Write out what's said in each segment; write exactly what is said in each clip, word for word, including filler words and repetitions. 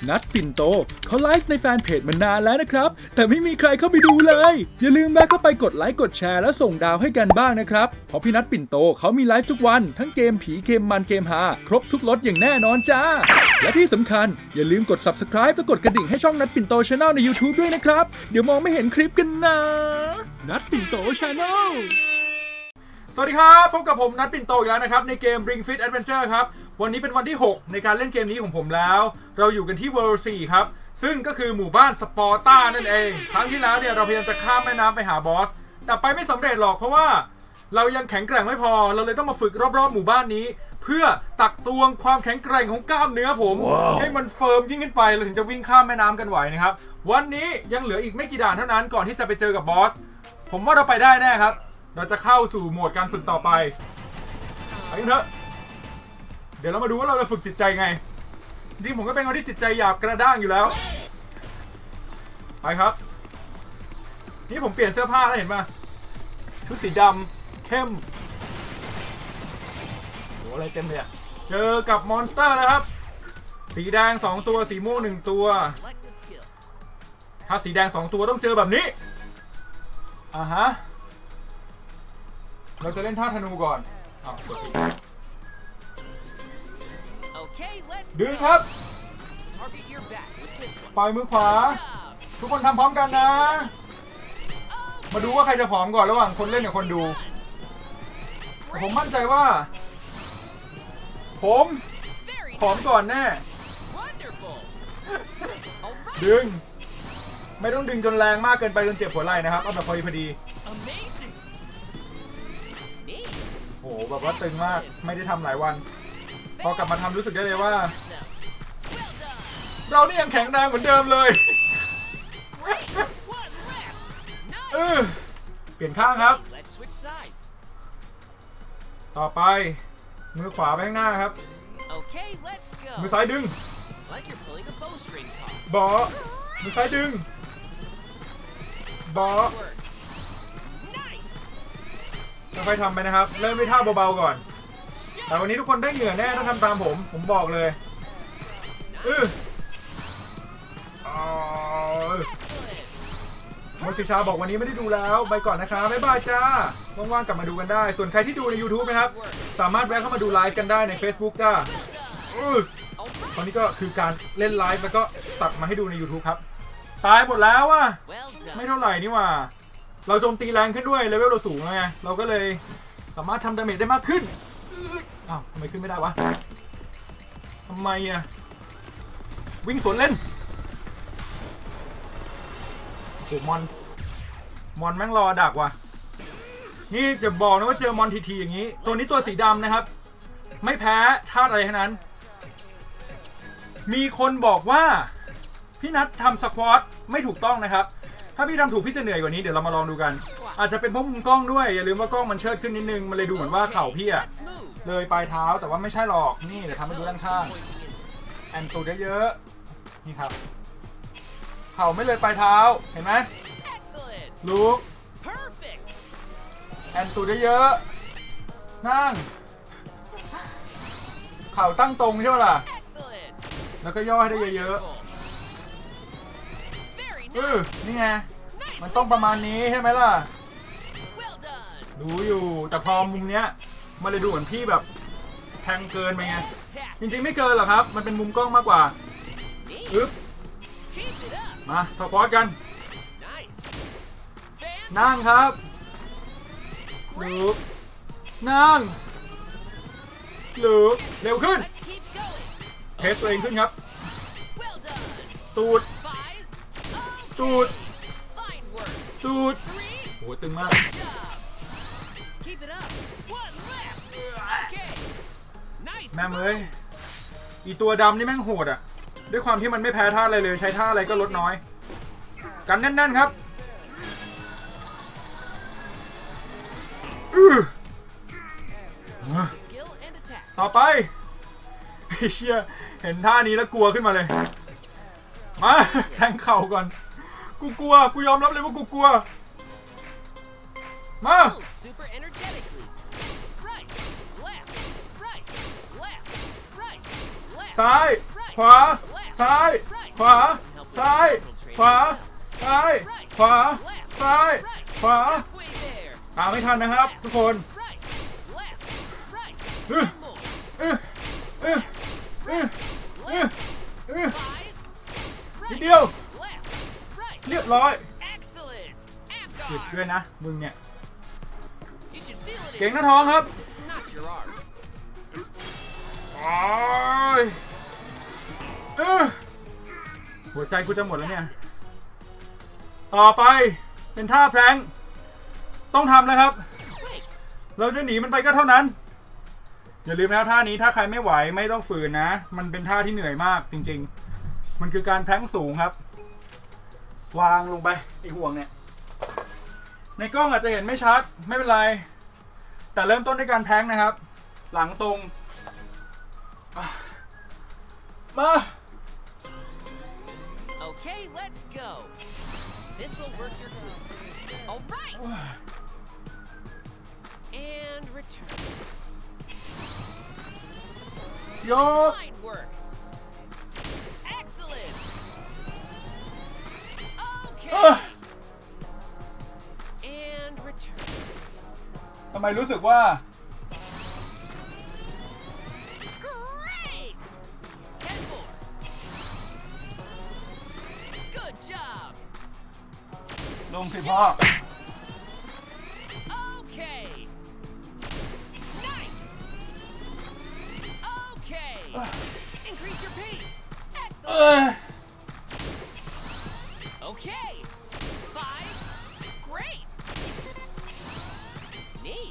นัดปิ่นโตเขาไลฟ์ในแฟนเพจมานานแล้วนะครับแต่ไม่มีใครเข้าไปดูเลยอย่าลืมแวะเข้าไปกดไลค์กดแชร์และส่งดาวให้กันบ้างนะครับเพราะพี่นัดปิ่นโตเขามีไลฟ์ทุกวันทั้งเกมผีเกมมันเกมฮาครบทุกรสอย่างแน่นอนจ้าและที่สำคัญอย่าลืมกด ซับสไครบ์ และกดกระดิ่งให้ช่องนัดปิ่นโต Channel ใน YouTube ด้วยนะครับเดี๋ยวมองไม่เห็นคลิปกันนะนัดปิ่นโต Channel สวัสดีครับพบกับผมนัดปิ่นโตอีกแล้วนะครับในเกม Ring Fit Adventure ครับวันนี้เป็นวันที่หกในการเล่นเกมนี้ของผมแล้วเราอยู่กันที่ World สี่ครับซึ่งก็คือหมู่บ้านสปอร์ตานั่นเองครั้งที่แล้วเนี่ยเราพยายามจะข้ามแม่น้ำไปหาบอสแต่ไปไม่สำเร็จหรอกเพราะว่าเรายังแข็งแกร่งไม่พอเราเลยต้องมาฝึกรอบๆหมู่บ้านนี้เพื่อตักตวงความแข็งแกร่งของกล้ามเนื้อผม wow. ให้มันเฟิร์มยิ่งขึ้นไปเราถึงจะวิ่งข้ามแม่น้ำกันไหวนะครับวันนี้ยังเหลืออีกไม่กี่ด่านเท่านั้นก่อนที่จะไปเจอกับบอสผมว่าเราไปได้แน่ครับเราจะเข้าสู่โหมดการฝึกต่อไปไปกันเถอะเดี๋ยวเรามาดูว่าเราจะฝึกจิตใจไงจริงผมก็เป็นคนที่จิตใจหยาบกระด้างอยู่แล้วไปครับนี่ผมเปลี่ยนเสื้อผ้าแล้วเห็นป่ะชุดสีดำเข้มโหอะไรเต็มเลยอะเจอกับมอนสเตอร์นะครับสีแดงสองตัวสีม่วงหนึ่งตัวถ้าสีแดงสองตัวต้องเจอแบบนี้อ่าฮะเราจะเล่นท่าธนูก่อนอ้าวดึงครับปล่อยมือขวาทุกคนทำพร้อมกันนะมาดูว่าใครจะผอมก่อนระหว่างคนเล่นกับคนดูผมมั่นใจว่าผมผอมก่อนแน่ดึงไม่ต้องดึงจนแรงมากเกินไปจนเจ็บหัวไหล่นะครับเอาแบบพอดีพอดีโอ้โหแบบว่าตึงมากไม่ได้ทำหลายวันพอกลับมาทำรู้สึกได้เลยว่าเรานี่ยังแข็งแรงเหมือนเดิมเลยเออเปลี่ยนข้างครับต่อไปมือขวาไปข้างหน้าครับมือซ้ายดึงบอมือซ้ายดึงบอค่อยๆทำไปนะครับเริ่มด้วยท่าเบาๆก่อนแต่วันนี้ทุกคนได้เหงื่อแน่ถ้าทำตามผมผมบอกเลยเออมดสิชาบอกวันนี้ไม่ได้ดูแล้วไปก่อนนะคะบ๊ายบายจ้าว่างๆกลับมาดูกันได้ส่วนใครที่ดูใน YouTube นะครับสามารถแวะเข้ามาดูไลฟ์กันได้ใน Facebook จ้าตอนนี้ก็คือการเล่นไลฟ์แล้วก็ตัดมาให้ดูใน YouTube ครับตายหมดแล้วว่ะไม่เท่าไหร่นี่ว่าเราโจมตีแรงขึ้นด้วยเลเวลเราสูงไงเราก็เลยสามารถทำดาเมจได้มากขึ้นอ้าวทำไมขึ้นไม่ได้วะทำไมอ่ะวิ่งสวนเล่นโอ้มอนมอนแม่งรอดักว่ะนี่จะบอกนะว่าเจอมอนทีทีอย่างนี้ตัวนี้ตัวสีดำนะครับไม่แพ้ธาตุอะไรทั้งนั้นมีคนบอกว่าพี่นัททำสควอตไม่ถูกต้องนะครับถ้าพี่ทำถูกพี่จะเหนื่อยกว่านี้เดี๋ยวเรามาลองดูกันอาจจะเป็นเพราะมุมกล้องด้วยอย่าลืมว่ากล้องมันเชิดขึ้นนิดนึงมันเลยดูเหมือนว่าเข่าพี่อะเลยปลายเท้าแต่ว่าไม่ใช่หรอกนี่เดี๋ยวทำให้ดูด้านข้างแอนตูเยอะๆนี่ครับเข่าไม่เลยปลายเท้าเห็นไหมลุกแอนตูเยอะๆนั่งเข่าตั้งตรงใช่ไหมล่ะแล้วก็ย่อให้ได้เยอะๆเออนี่ไงมันต้องประมาณนี้ใช่ไหมล่ะดูอยู่แต่พอมุมเนี้ยมันเลยดูเหมือนพี่แบบแทงเกินไปไงจริงๆไม่เกินหรอกครับมันเป็นมุมกล้องมากกว่าอึ๊บมาสควอตกันนั่งครับลุกนั่งลุกเร็วขึ้นเทสตัวเองขึ้นครับตูดตูดตูดโหตึงมากแม่เมยอีตัวดำนี่แม่งโหดอ่ะด้วยความที่มันไม่แพ้ท่าอะไรเลยใช้ท่าอะไรก็ลดน้อยกันแน่นๆครับต่อไปเชี่ยเห็นท่านี้แล้วกลัวขึ้นมาเลยมาแทงเข่าก่อนกูกลัวกูยอมรับเลยว่ากูกลัวมาซ้ายขวาซ้ายขวาซ้ายขวาซ้ายขวาซ้ายขวาตามไม่ทันนะครับทุกคนเออเออเออเออเออเออนิดเดียวเรียบร้อยหยุดด้วยนะมึงเนี่ยเก่งหน้าท้องครับโอ้ยเออหัวใจกูจะหมดแล้วเนี่ยต่อไปเป็นท่าแพลงต้องทำแล้วครับเราจะหนีมันไปก็เท่านั้นอย่าลืมนะท่านี้ถ้าใครไม่ไหวไม่ต้องฝืนนะมันเป็นท่าที่เหนื่อยมากจริงๆมันคือการแพลงสูงครับวางลงไปไอห่วงเนี่ยในกล้องอาจจะเห็นไม่ชัดไม่เป็นไรแต่เริ่มต้นด้วยการแพลงนะครับหลังตรงมา Okay, let's go. This will work your glutes. All right. And return. ยก Fine work. Excellent. Okay. And return. ทำไมรู้สึกว่าลงสิพ่อ Okay. Nice. Okay. Increase your pace. Excellent. Okay. Five. Great. Neat.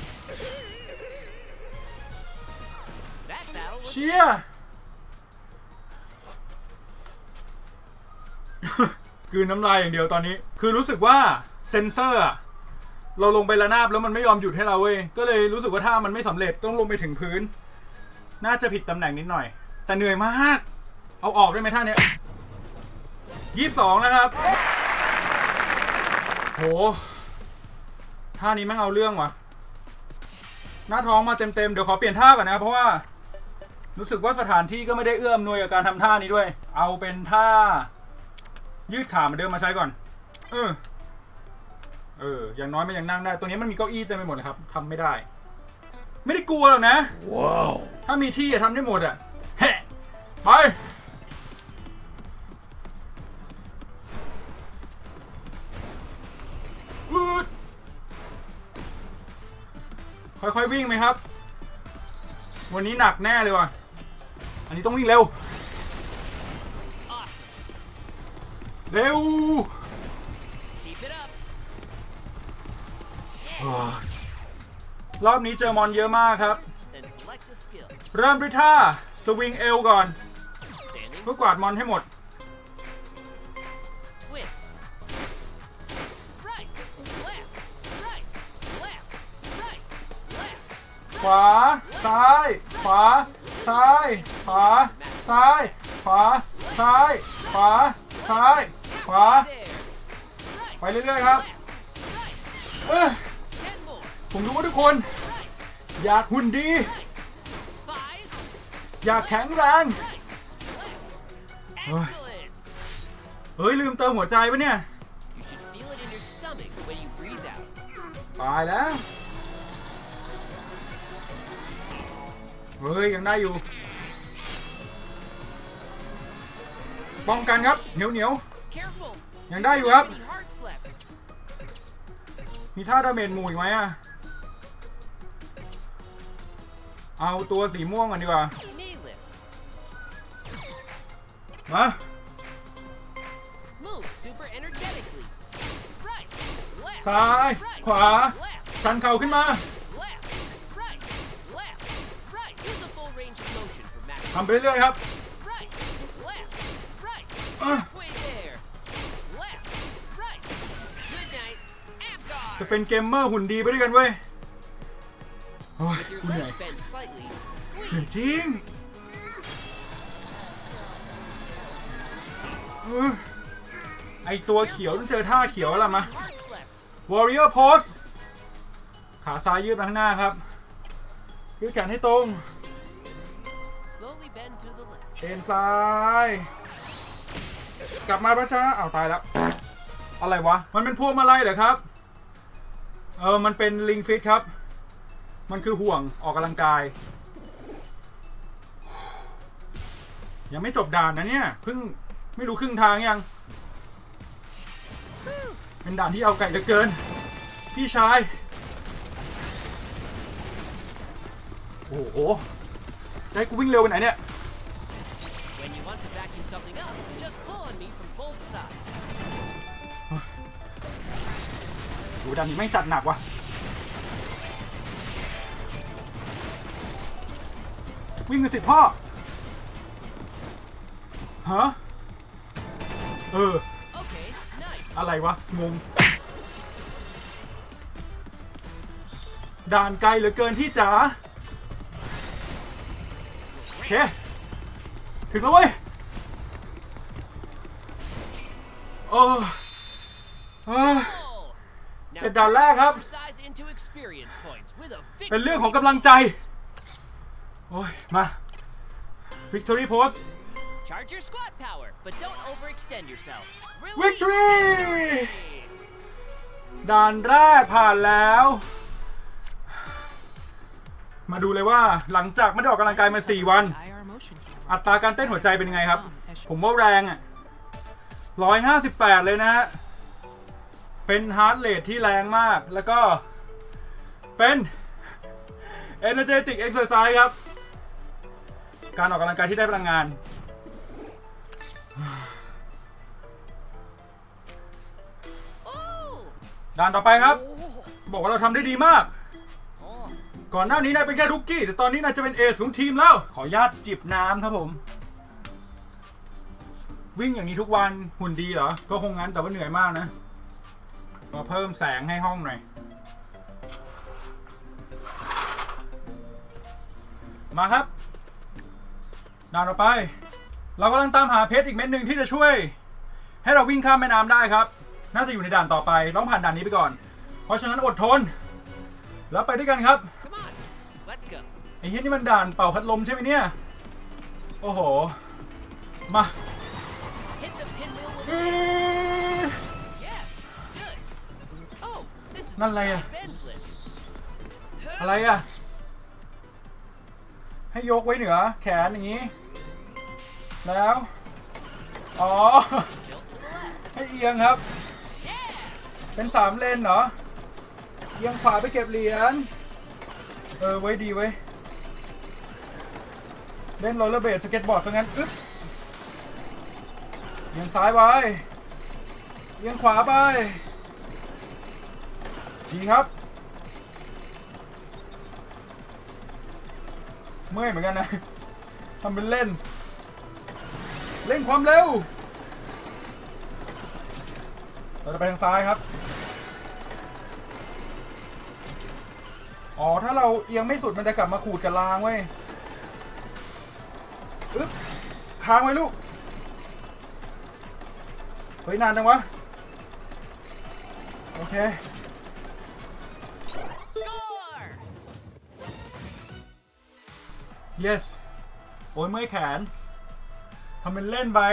That battle was เชียร์ คือน้ำลายอย่างเดียวตอนนี้คือรู้สึกว่าเซนเซอร์เราลงไประนาบแล้วมันไม่ยอมหยุดให้เราเว้ยก็เลยรู้สึกว่าท่ามันไม่สำเร็จต้องลงไปถึงพื้นน่าจะผิดตำแหน่งนิดหน่อยแต่เหนื่อยมากเอาออกได้ไหมท่าเนี้ยยี่สิบสองนะครับโหท่านี้แม่งเอาเรื่องว่ะหน้าท้องมาเต็มๆเดี๋ยวขอเปลี่ยนท่าก่อนนะเพราะว่ารู้สึกว่าสถานที่ก็ไม่ได้เอื้อมหน่วยกับการทำท่านี้ด้วยเอาเป็นท่ายืดขาเหมือนเดิมมาใช้ก่อนเออเอออย่างน้อยมันยังนั่งได้ตัวนี้มันมีเก้าอี้เต็มไปหมดเลยครับทำไม่ได้ไม่ได้กลัวหรอกนะว้าวถ้ามีที่จะทำได้หมดอ่ะเฮ้ไปค่อยๆวิ่งไหมครับวันนี้หนักแน่เลยว่ะอันนี้ต้องวิ่งเร็วเร็วรอบนี้เจอมอนเยอะมากครับเริ่มด้วยท่าสวิงเอลก่อนเพื่อกวาดมอนให้หมดขวาซ้ายขวาซ้ายขวาซ้ายขวาซ้ายขวาซ้ายขวาไปเรื่อยๆครับเออผมรู้ว่าทุกคนอยากหุ่นดีอยากแข็งแรงเฮ้ยเฮ้ยลืมเติมหัวใจปะเนี่ยตายแล้วเฮ้ยยังได้อยู่ป้องกันครับเหนียวเหนียวยังได้อยู่ครับมีท่าดาเมจหมู่อีกไหมอะเอาตัวสีม่วงก่อนดีกว่ามาซ้ายขวาชันเข่าขึ้นมาทำไปเรื่อยๆครับจะเป็นเกมเมอร์หุ่นดีไปด้วยกันเว้ยโอ้ยเหนื่อยเหนื่อยจริงไอตัวเขียวต้องเจอท่าเขียวแล้วมา Warrior Pose ขาซ้ายยืดมาข้างหน้าครับยืดแขนให้ตรงเอ็นซ้ายกลับมาประชาอ้าวตายแล้วอะไรวะมันเป็นพวงมาลัยเหรอครับเออมันเป็นลิงฟิตครับมันคือห่วงออกกำลังกายยังไม่จบด่านนะเนี่ยเพิ่งไม่รู้ครึ่งทางยังเป็นด่านที่เอาไก่เหลือเกินพี่ชายโอ้โหได้กูวิ่งเร็วไปไหนเนี่ยดูด่านนี้ไม่จัดหนักว่ะวิ่งกันสิพ่อฮะเอออะไรวะงงด่านไกลเหลือเกินที่จ๋าโอเคถึงแล้วเว้ยโอ้เสร็จด่านแรกครับเป็นเรื่องของกำลังใจโอ้ยมา Victory Pose Charge your squat power, but don't overextend yourself. Victory ด่านแรกผ่านแล้วมาดูเลยว่าหลังจากไม่ได้ออกกำลังกายมาสี่วันอัตราการเต้นหัวใจเป็นยังไงครับผมว่าแรงอ่ะหนึ่งร้อยห้าสิบแปดเลยนะฮะเป็นฮาร์ทเรทที่แรงมากแล้วก็เป็น Energetic Exercise ครับการออกกำลังกายที่ได้พลังงานด่านต่อไปครับบอกว่าเราทำได้ดีมากก่อนหน้านี้นายเป็นแค่รุกกี้แต่ตอนนี้นายจะเป็นเอสของทีมแล้วขออนุญาตจิบน้ำครับผมวิ่งอย่างนี้ทุกวันหุ่นดีเหรอก็คงงั้นแต่ว่าเหนื่อยมากนะมาเพิ่มแสงให้ห้องหน่อยมาครับด่านต่อไปเรากำลังตามหาเพชรอีกเม็ดหนึ่งที่จะช่วยให้เราวิ่งข้ามแม่น้ำได้ครับน่าจะอยู่ในด่านต่อไปต้องผ่านด่านนี้ไปก่อนเพราะฉะนั้นอดทนแล้วไปด้วยกันครับไอ้เหี้ยนี่มันด่านเป่าพัดลมใช่ไหมเนี่ยโอ้โหมานั่นอะไรอะอะไรอะให้ยกไว้เหนือแขนอย่างนี้แล้วอ๋อให้เอียงครับเป็นสามเลนเหรอเอียงขวาไปเก็บเหรียญเออไว้ดีไว้เล่นโรลเลอร์เบดสเก็ตบอร์ดซะงั้นอึ๊บเอียงซ้ายไว้เอียงขวาไปดีครับเมื่อยเหมือนกันนะทำเป็นเล่นเล่นความเร็วเราจะไปทางซ้ายครับอ๋อถ้าเราเอียงไม่สุดมันจะกลับมาขูดกับรางเว้ยอึ๊บค้างไว้ลูกเฮ้ยนานจังวะโอเคyes โอ้ยเมื่อยแขนทำเป็นเล่นไป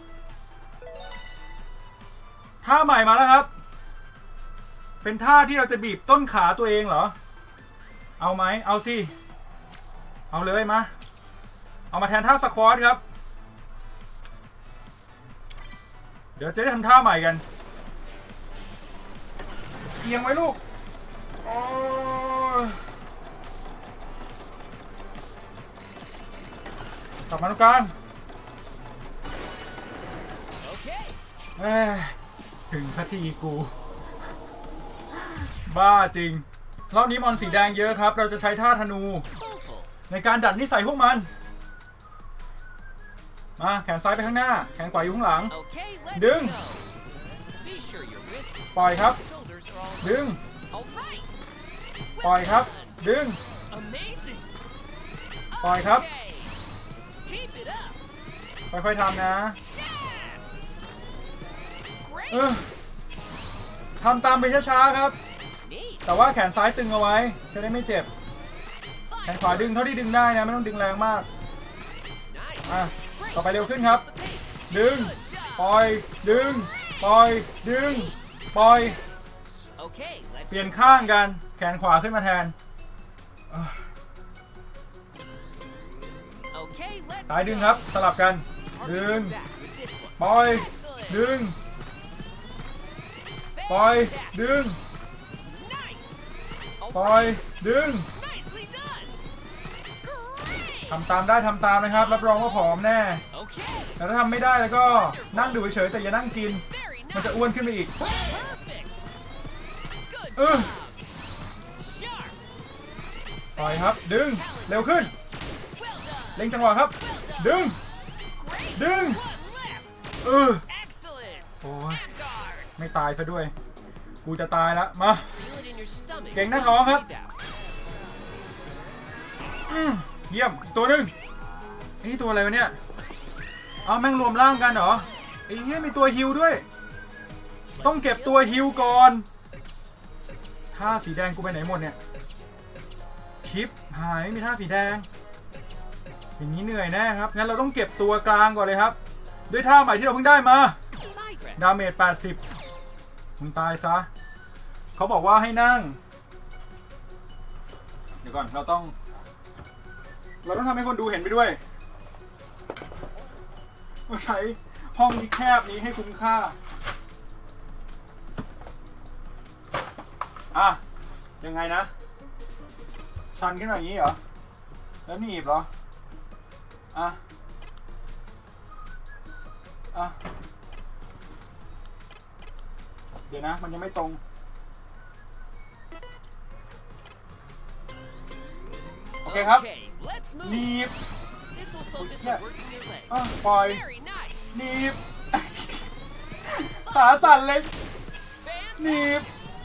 ท่าใหม่มาแล้วครับเป็นท่าที่เราจะบีบต้นขาตัวเองเหรอเอาไหมเอาสิเอาเลยมาเอามาแทนท่าสควอตครับเดี๋ยวจะได้ทำท่าใหม่กันเอียงไว้ลูกกลับมาตรงกลางถึงสักทีกูบ้าจริงรอบนี้มอนสีแดงเยอะครับเราจะใช้ท่าธนูในการดัดนิสัยพวกมันมาแขนซ้ายไปข้างหน้าแขนขวาอยู่ข้างหลังดึงปล่อยครับดึงปล่อยครับดึงปล่อยครับค่อยๆทำนะเออทำตามไปช้าๆครับแต่ว่าแขนซ้ายตึงเอาไว้จะได้ไม่เจ็บแขนขวาดึงเท่าที่ดึงได้นะไม่ต้องดึงแรงมากอ่ะต่อไปเร็วขึ้นครับดึงปล่อยดึงปล่อยดึงปล่อย Okay, let's เปลี่ยนข้างกันแขนขวาขึ้นมาแทน Okay, let's ซ้ายดึงครับสลับกันดึง back with this one. ปล่อยดึงปล่อยดึง Nice. ปล่อยดึง Nicely done. Great. ทำตามได้ทำตามนะครับรับรองว่าผอมแน่ Okay. แต่ถ้าทำไม่ได้แล้วก็นั่งดูเฉยๆแต่อย่านั่งกิน Very มัน nice. จะอ้วนขึ้นไปอีก Perfect. Good เออ job. Sharp. ปล่อยครับดึงเร็วขึ้น Well done. เล็งจังหวะครับ ดึง Great. ดึง One left. เออ Excellent. โอ้ย And guard. ไม่ตายซะด้วยกูจะตายแล้วมา Feel it in your stomach. เก่งหน้าท้องครับ Breathe out. อืมเยี่ยมอีกตัวหนึ่งไอ้นี่ตัวอะไรวะเนี่ยเอาแม่งรวมร่างกันเหรอไอ้เนี้ยมีตัวฮิวด้วย ต้องเก็บตัวฮิวก่อนท่าสีแดงกูไปไหนหมดเนี่ยชิปหายไม่มีท่าสีแดงอย่างนี้เหนื่อยแน่ครับงั้นเราต้องเก็บตัวกลางก่อนเลยครับด้วยท่าใหม่ที่เราเพิ่งได้มา Migrate. ดาเมจแปดสิบมึงตายซะเขาบอกว่าให้นั่งเดี๋ยวก่อนเราต้องเราต้องทำให้คนดูเห็นไปด้วยว่าใช้ห้องนี้แคบนี้ให้คุ้มค่าอ่ะยังไงนะชันขึ้นมาอย่างนี้เหรอแล้วหนีบเหรออ่ะอ่ะเดี๋ยวนะมันยังไม่ตรงโอเคครับ Okay, let's หนี move. บ This will focus Yeah. on working your legs. อ่ะปล่อย Very nice. หนีบ ขาสั่นเลยหนี Fantastic. บ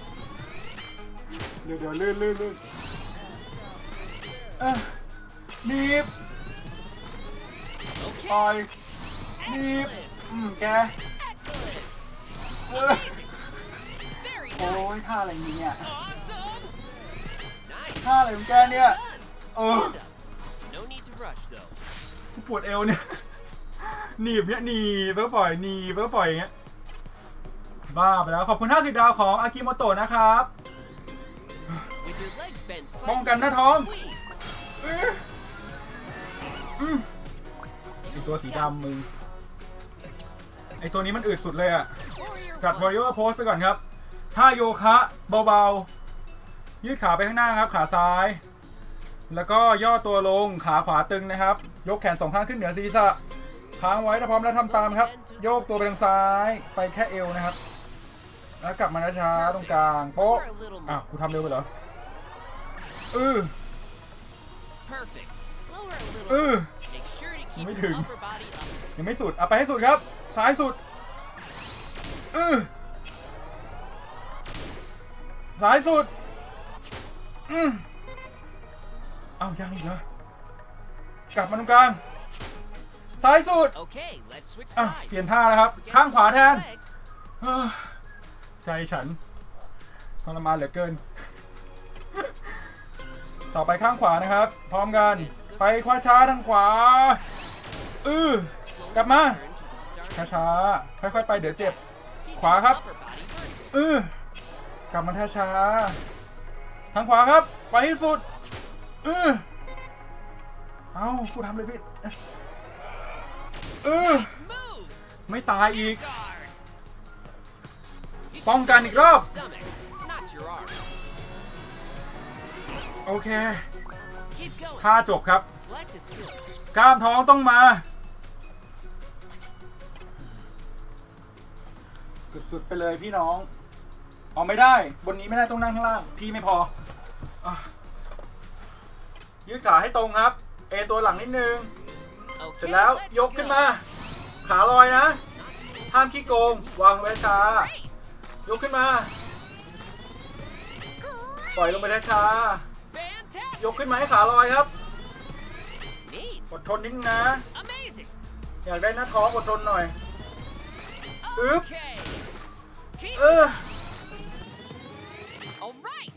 เดี๋ยวเดี๋ยวลื่นลื่นลื่นเอ่ะหนีบปล่อ Okay. ยหนีบ Excellent. อืมแก Excellent. เออ Very โอ้ nice. ยท่าอะไรเนี่ย Awesome. Nice. ท่าอะไรของแกเนี่ย Done. เออ Stand up. No need to rush though. กูปวดเอวเนี่ย หนีบเนี่ยหนีบเพื่อปล่อยหนีบเพื่อปล่อยอย่างเงี้ยบ้าไปแล้วขอบคุณห้าสิบดาวของอากิโมโตะนะครับ With your legs bent ป้อง slightly. กันหน้าท้อง Squeeze. เอ้ยอืมไอตัวสีดำมึงไอตัวนี้มันอืดสุดเลยอ่ะ Warrior จัด one. warrior pose ไปก่อนครับท่าโยคะเบาๆยืดขาไปข้างหน้าครับขาซ้าย แล้วก็ย่อตัวลงขาขวาตึงนะครับ ยกแขนสองข้างขึ้นเหนือศีรษะค้างไว้ถ้าพร้อมแล้วทำตามครับ โยกตัวไปทางซ้ายไปแค่เอวนะครับ แล้วกลับมาช้าๆตรงกลางโป๊ะ Lower a little อ่ะ more. กูทำเร็วไปเหรอเออ Perfect. Lower a little เออ more. Make sure to keep Mới your thừng. upper body up. ยังไม่สุดเอาไปให้สุดครับซ้ายสุดเออซ้ายสุดอืมเอายังอีกเหรอกลับมาตรงกลางซ้ายสุด Okay, let's switch อ่ะ sides. เปลี่ยนท่าแล้วครับ ข้างขวาแทน Legs. เฮ้ยใจฉันทรมานเหลือเกิน ต่อไปข้างขวานะครับ พร้อมกัน ไปขวาช้าทางขวาอือ Slowly กลับมา return to the start. ช้าๆค่อยๆไปเดี๋ยวเจ็บ Keep ขวา your ครับ upper body vertical. อือกลับมาท่าช้าทางขวาครับ ไปให้สุดอือเอากูทำเลยพี่อือ Smooth. ไม่ตายอีก Guard. You ป้อง should กันอีกรอบ focus on your stomach, not your arm. โอเค Keep going. ท่าจบครับ Flex is skill. กล้ามท้องต้องมา สุดๆไปเลยพี่น้องเอาไม่ได้บนนี้ไม่ได้ต้องนั่งข้างล่างพี่ไม่พออ่ะยืดขาให้ตรงครับ เอตัวหลังนิดนึง เสร็จ Okay, แล้ว let's ยกขึ้น go. มา ขาลอยนะห้ามขี้โกง วางไว้ช้า Great. ยกขึ้นมา ปล่อยลงไปช้า Fantastic. ยกขึ้นมาให้ขาลอยครับ Neat. อดทนนิดนึงนะ Amazing. อยากได้หน้าท้องอดทนหน่อย อึ๊บ Okay. Keep เออ All right.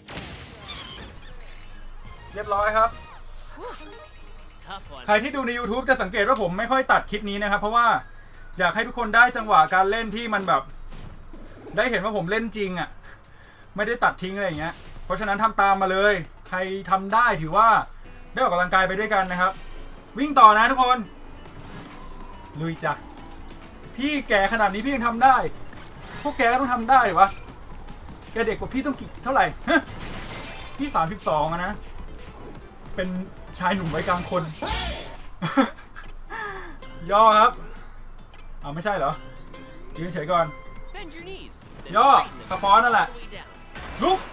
เรียบร้อยครับ Whew. Tough one. ใครที่ดูใน YouTube จะสังเกตว่าผมไม่ค่อยตัดคลิปนี้นะครับ เพราะว่าอยากให้ทุกคนได้จังหวะการเล่นที่มันแบบได้เห็นว่าผมเล่นจริงอ่ะไม่ได้ตัดทิ้งอะไรอย่างเงี้ยเพราะฉะนั้นทำตามมาเลยใครทำได้ถือว่าได้ออกกำลังกายไปด้วยกันนะครับวิ่งต่อนะทุกคนลุยจ้ะพี่แก่ขนาดนี้พี่ยังทำได้พวกแกก็ต้องทำได้หรอวะแกเด็กกว่าพี่ต้องกี่เท่าไหร่ฮะพี่สามสิบสองนะเป็นชายหนุ่มวัยกลางคน ย่อครับเอาไม่ใช่เหรอยืนเฉยก่อนย่อสปอนนั่นแหละลุก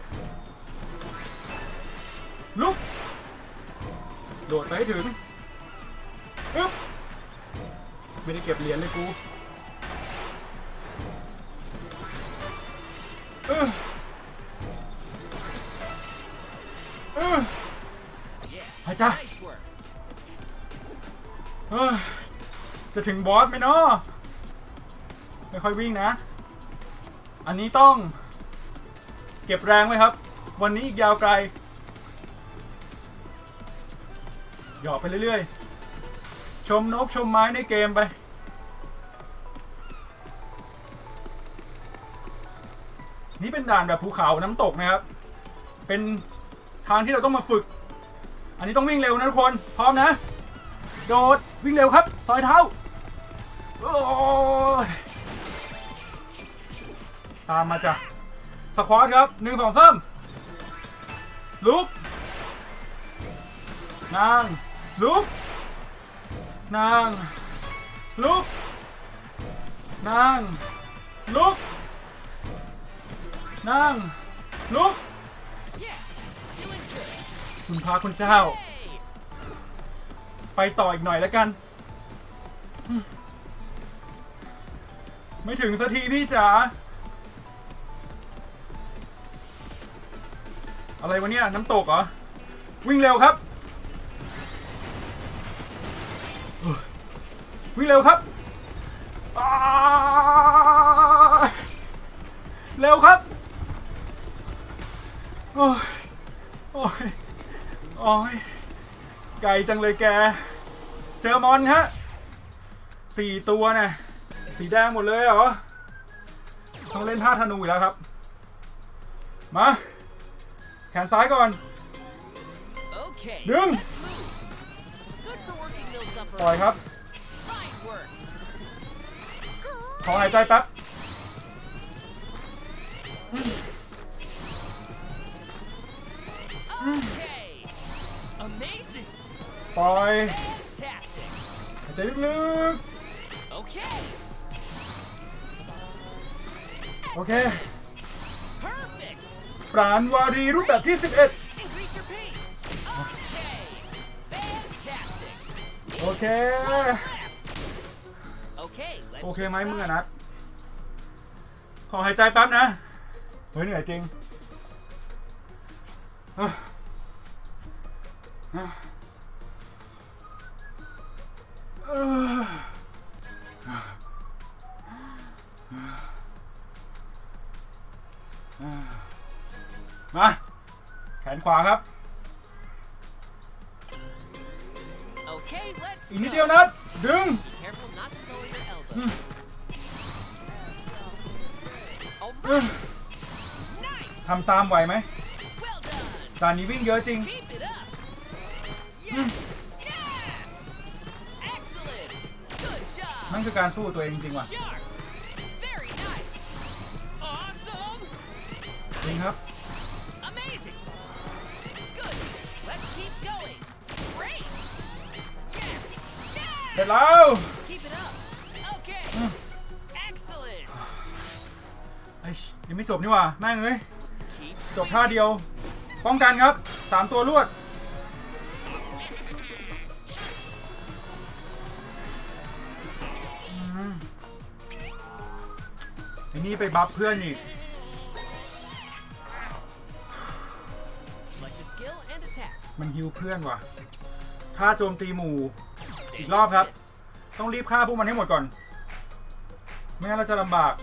ลุกโดดไปให้ถึงอึ๊บไม่ได้เก็บเหรียญเลยกูเออเออหายใจเออจะถึงบอสไหมเนาะไม่ค่อยวิ่งนะอันนี้ต้องเก็บแรงไว้ครับวันนี้อีกยาวไกลหยอกไปเรื่อยๆชมนกชมไม้ในเกมไปนี่เป็นด่านแบบภูเขาน้ำตกนะครับเป็นทางที่เราต้องมาฝึกอันนี้ต้องวิ่งเร็วนะทุกคนพร้อมนะโดดวิ่งเร็วครับซอยเท้าโอ้ยตามมาจ้ะสควอตครับหนึ่งสองสามลุกนั่งลุกนั่งลุกนั่งลุกนั่งลุกคุณพระคุณเจ้าไปต่ออีกหน่อยแล้วกันไม่ถึงสักทีพี่จ๋าอะไรวะเนี่ยน้ำตกเหรอวิ่งเร็วครับวิ่งเร็วครับเร็วครับโอ้ยโอ้ยโอ้ยไกลจังเลยแกเจอมอนฮะสี่ตัวเนี่ยสีแดงหมดเลยเหรอต้องเล่นท่าธนูอีกแล้วครับมาแขนซ้ายก่อนดึงปล่อยครับขอหายใจแป๊บปล่อยหายใจลึกๆโอเคปราณวารีรูปแบบที่สิบเอ็ดโอเคโอเคไหมมึงอะนัทขอหายใจแป๊บนะเฮ้ยเหนื่อยจริงมาแขนขวาครับอีกนิดเดียวนัดดึงทำตามไหวไหมตอนนี้วิ่งเยอะจริงนั่นคือการสู้ตัวเองจริงว่ะจริงครับเสร็จแล้วไอ้ยังไม่จบนี่ว่ะแม่งเลยจบท่าเดียวป้องกันครับสามตัวรวดไอ้นี่ไปบัฟเพื่อนอีกมันฮิวเพื่อนว่ะท่าโจมตีหมู่อีกรอบครับต้องรีบฆ่าพวกมันให้หมดก่อนไม่งั้นเราจะลำบาก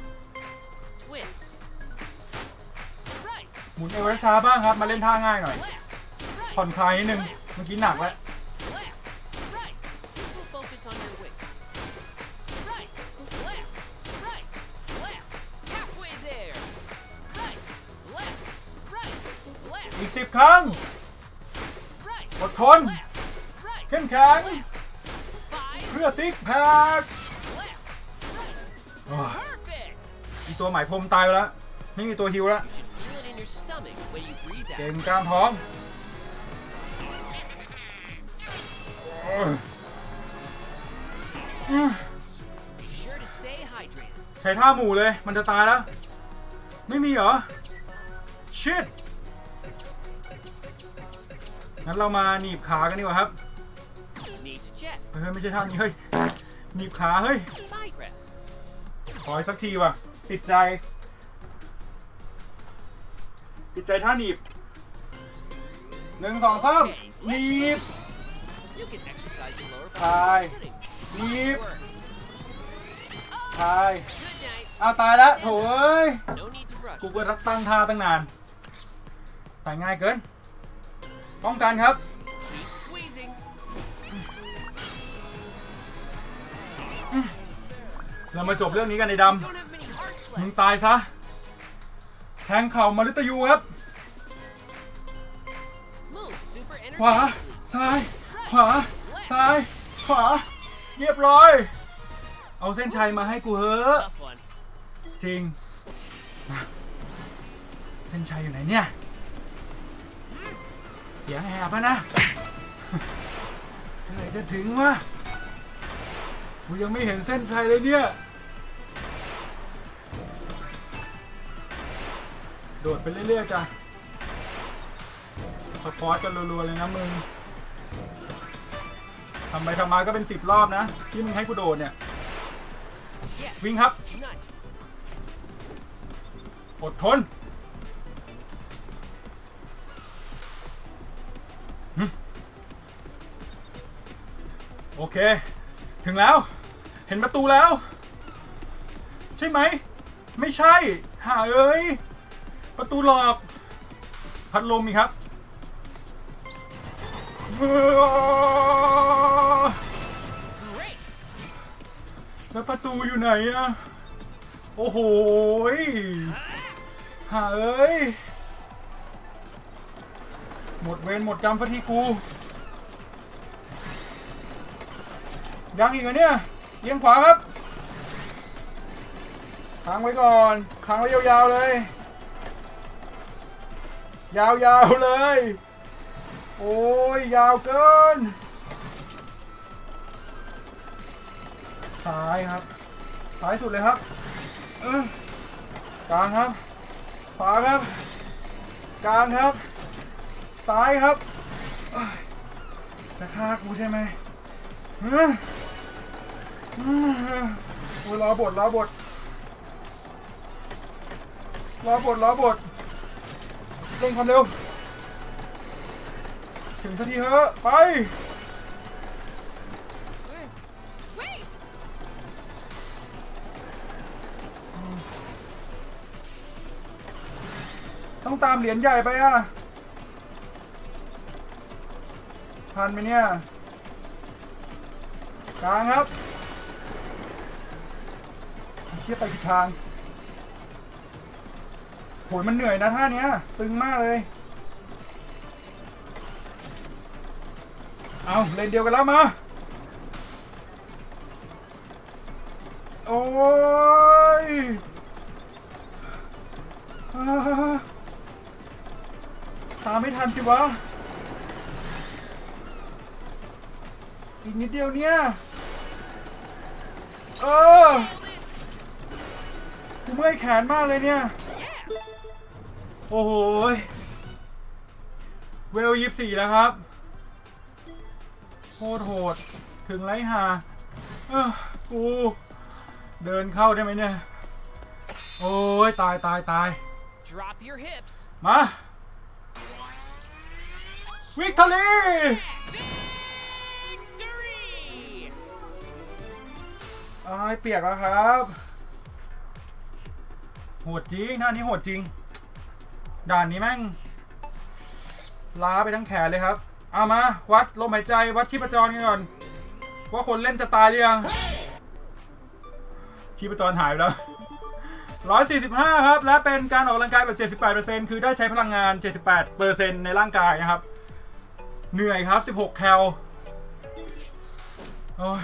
หมุนเอวช้าบ้างครับมาเล่นท่าง่ายหน่อยผ่อนคลายนิดนึงเมื่อกี้หนักแล้วสิบครั้ง Right. อดทน Left. Right. เข้มแข็ง Five. เพื่อซิกแพค Left. โอ้ย Perfect. มีตัวหมายพรมตายไปแล้วไม่มีตัวฮิวแล้ว You should feel it in your stomach when you breathe เก่ง out. กล้ามท้องโอ้ย Be sure to stay hydrated. ใช้ท่าหมู่เลยมันจะตายแล้วไม่มีเหรอชิตงั้นเรามาหนีบขากันดีกว่าครับ Knee to chest. เฮ้ยไม่ใช่ท่านี้เฮ้ยหนีบขาเฮ้ย Digress. ขออีกสักทีว่ะติดใจติดใจท่าหนีบหนึ่งสองสามหนีบ You can exercise your lower Hi. body sitting. หนีบ Work. ทาย Good night. อ้าวตายแล้วโถ่เอ้ย No need to rush. กูก็ตั้งท่าตั้งนานตายง่ายเกินป้องกันครับ Keep squeezing. เรามาจบเรื่องนี้กันในด Don't have many hearts ำมึง left. ตายซะแทงเข่ามารุตยูครับ Move super ขวา energetically. ซ้าย ขวา ซ้าย ขวา เรียบร้อย เอาเส้นชัยมาให้กูเฮ้อะ Tough one. จริง เส้นชัยอยู่ไหนเนี่ย เสียงแหบอะนะเมื่อไหร่จะถึงวะกูยังไม่เห็นเส้นชัยเลยเนี่ย โดดไปเรื่อยๆจ้ะสปอร์ตกันรัวๆเลยนะมึง ทำไปทำมาก็เป็นสิบรอบนะ ที่มึงให้กูโดดเนี่ย Yes. วิ่งครับ Nice. อดทนหึโอเค ถึงแล้ว เห็นประตูแล้ว ใช่ไหม ไม่ใช่หาเอ้ย ประตูหลอก พัดลมอีกครับ Great. แล้วประตูอยู่ไหนอะโอ้โหยหาเอ้ย หมดเวรหมดกรรมสักทีกู ยังอีกเหรอเนี่ยเอียงขวาครับค้างไว้ก่อนค้างไว้ยาวๆเลย ยาวๆเลย โอ้ยยาวเกิน ซ้ายครับ ซ้ายสุดเลยครับเออกลางครับ ขวาครับ กลางครับ ซ้ายครับเอ้ยจะฆ่ากูใช่ไหมเออเออโอ้ยรอบทรอบทรอบทรอบทเร่งความเร็ว ถึงสักทีเถอะไป Wait. ต้องตามเหรียญใหญ่ไปอ่ะทันไหมเนี่ยกลางครับเชี่ยไปผิดทางโหยมันเหนื่อยนะท่าเนี้ยตึงมากเลยเอาเลนเดียวกันแล้วมาโอ้ยอ่าตามไม่ทันสิวะอีกนิดเดียวเนี่ยเออกูเมื่อยแขนมากเลยเนี่ย โอ้โหเวลยี่สิบสี่แล้วครับโคตรโหดถึงไรหาเออกูเดินเข้าได้ไหมเนี่ยโอ้ยตายตายตาย Drop your hips. มาวิกตอรี่ Victory. อ้ายเปียกแล้วครับโหดจริงท่านี้โหดจริงด่านนี้แม่งล้าไปทั้งแขนเลยครับเอามาวัดลมหายใจวัดชีพจรกันก่อนว่าคนเล่นจะตายหรือยังชีพจรหายไปแล้วร้อยสี่สิบห้าครับและเป็นการออกกำลังกายแบบ เจ็ดสิบแปดเปอร์เซ็นต์ คือได้ใช้พลังงาน เจ็ดสิบแปดเปอร์เซ็นต์ ในร่างกายนะครับเหนื่อยครับสิบหกแคลโอ้ย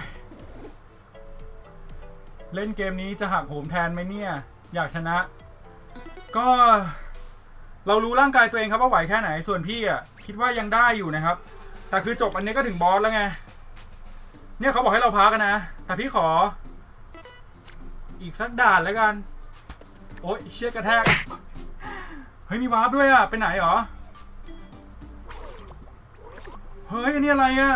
เล่นเกมนี้จะหักโหมแทนไหมเนี่ยอยากชนะก็เรารู้ร่างกายตัวเองครับว่าไหวแค่ไหนส่วนพี่อ่ะคิดว่ายังได้อยู่นะครับแต่คือจบอันนี้ก็ถึงบอสแล้วไงเนี่ยเขาบอกให้เราพักกันนะแต่พี่ขออีกสักด่านแล้วกันโอ๊ยเชี่ยกระแทกเฮ้ยมีวาร์ปด้วยอ่ะไปไหนหรอเฮ้ยอันนี้อะไรอ่ะ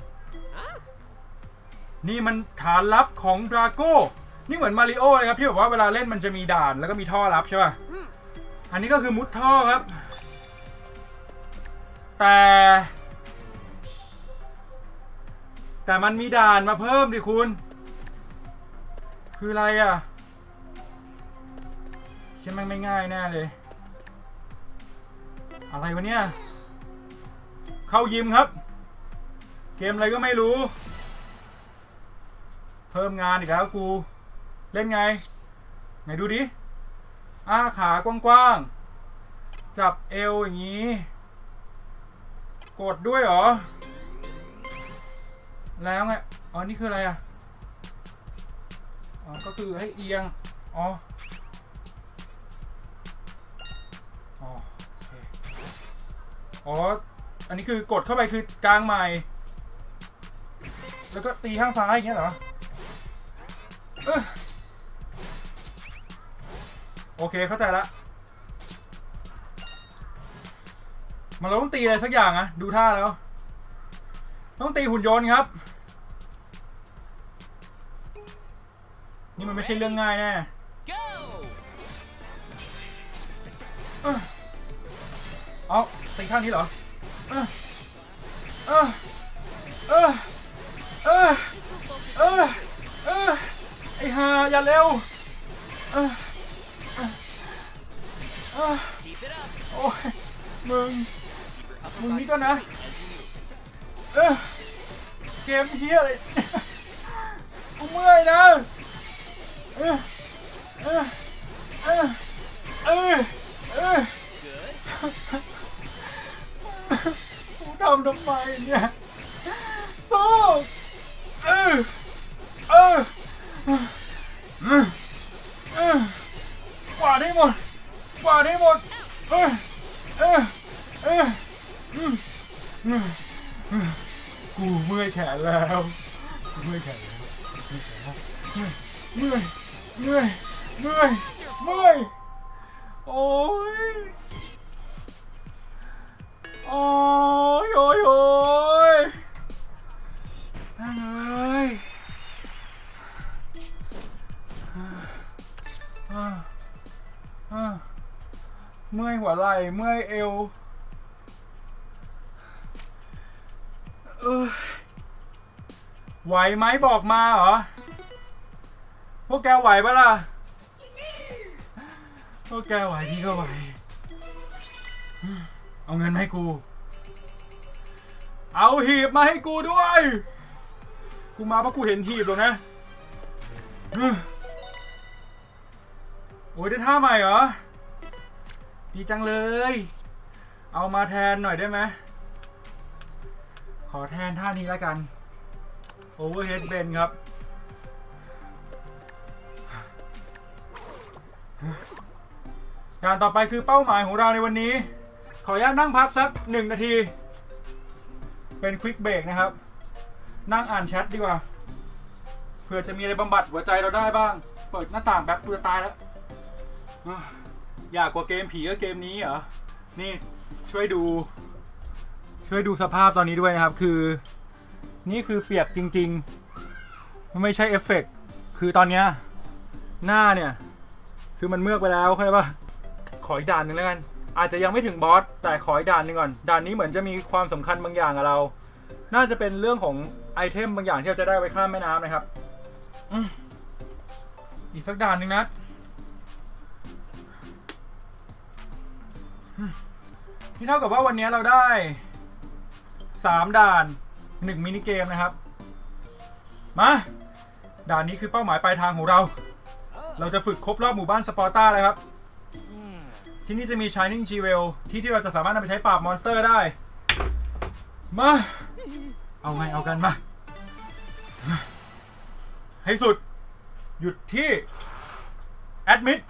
นี่มันฐานลับของดราโก้นี่เหมือนมาริโอเลยครับที่แบบว่าเวลาเล่นมันจะมีด่านแล้วก็มีท่อลับใช่ป่ะอันนี้ก็คือมุดท่อครับแต่แต่มันมีด่านมาเพิ่มดิคุณคืออะไรอ่ะใช่ไหมไม่ง่ายแน่เลยอะไรวะเนี่ยเข้ายิมครับเกมอะไรก็ไม่รู้เพิ่มงานอีกแล้วกูเล่นไงไหนดูดิอ้าขากว้างๆจับเอวอย่างนี้กดด้วยเหรอแล้วไงอ๋อนี่คืออะไรอ่ะอ๋อก็คือให้เอียงอ๋ออ๋อโอเคอ๋ออันนี้คือกดเข้าไปคือกลางใหม่แล้วก็ตีข้างซ้ายอย่างเงี้ยเหรอเออโอเคเข้าใจละมันเราต้องตีอะไรสักอย่างอะดูท่าแล้วต้องตีหุ่นยนต์ครับนี่มันไม่ใช่เรื่องง่ายแน่เออเอาตีข้างนี้เหรอเออเออเออเออเออเออไอ้ห่าอย่าเร็วเออเออโอ้ยมึงมึงนี่ก็นะเออเกมเฮียอะไรกูเมื่อยนะเออเออเออเออเออกูทำทำไมเนี่ยสู้เออเออเออกวาดให้หมดกวาดให้หมดเออเออเออกูเมื่อยแขนแล้วเมื่อยแขนแล้วเมื่อยเมื่อยเมื่อยเมื่อยโอ้ยโอ้ยโอ้ยโอ้ยนั่งเลยเมื่อยหัวไหล่เมื่อยเอวเออไหวไหมบอกมาเหรอพวกแกไหวปะล่ะพวกแกไหวพี่ก็ไหวเอาเงินมาให้กูเอาหีบมาให้กูด้วยกูมาเพราะกูเห็นหีบหรอกนะโอ้ยได้ท่าใหม่เหรอดีจังเลยเอามาแทนหน่อยได้ไหมขอแทนท่านี้แล้วกัน Overhead Bend ครับการต่อไปคือเป้าหมายของเราในวันนี้ขออนุญาตนั่งพักสักหนึ่งนาทีเป็นควิกเบรกนะครับนั่งอ่านแชทดีกว่าเผื่อจะมีอะไรบำบัดหัวใจเราได้บ้างเปิดหน้าต่างแบบเปลือยตายแล้วอยากกว่าเกมผีก็เกมนี้เหรอนี่ช่วยดูช่วยดูสภาพตอนนี้ด้วยนะครับคือนี่คือเปียกจริงๆไม่ใช่เอฟเฟกต์คือตอนเนี้ยหน้าเนี่ยคือมันเมือกไปแล้วเข้าใจปะขออีกด่านหนึ่งแล้วกันอาจจะยังไม่ถึงบอสแต่ขออีกด่านหนึ่งก่อนด่านนี้เหมือนจะมีความสำคัญบางอย่างกับเราน่าจะเป็นเรื่องของไอเทมบางอย่างที่เราจะได้ไว้ข้ามแม่น้ำนะครับอีกสักด่านหนึ่งนะนี่เท่ากับว่าวันนี้เราได้สามด่านหนึ่งมินิเกมนะครับมาด่านนี้คือเป้าหมายปลายทางของเราเราจะฝึกครบรอบหมู่บ้านสปอร์ต้าเลยครับที่นี่จะมี Shining Jewel ที่ที่เราจะสามารถนำไปใช้ปราบมอนสเตอร์ได้มาเอาไงเอากันมาให้สุดหยุดที่แอดมิด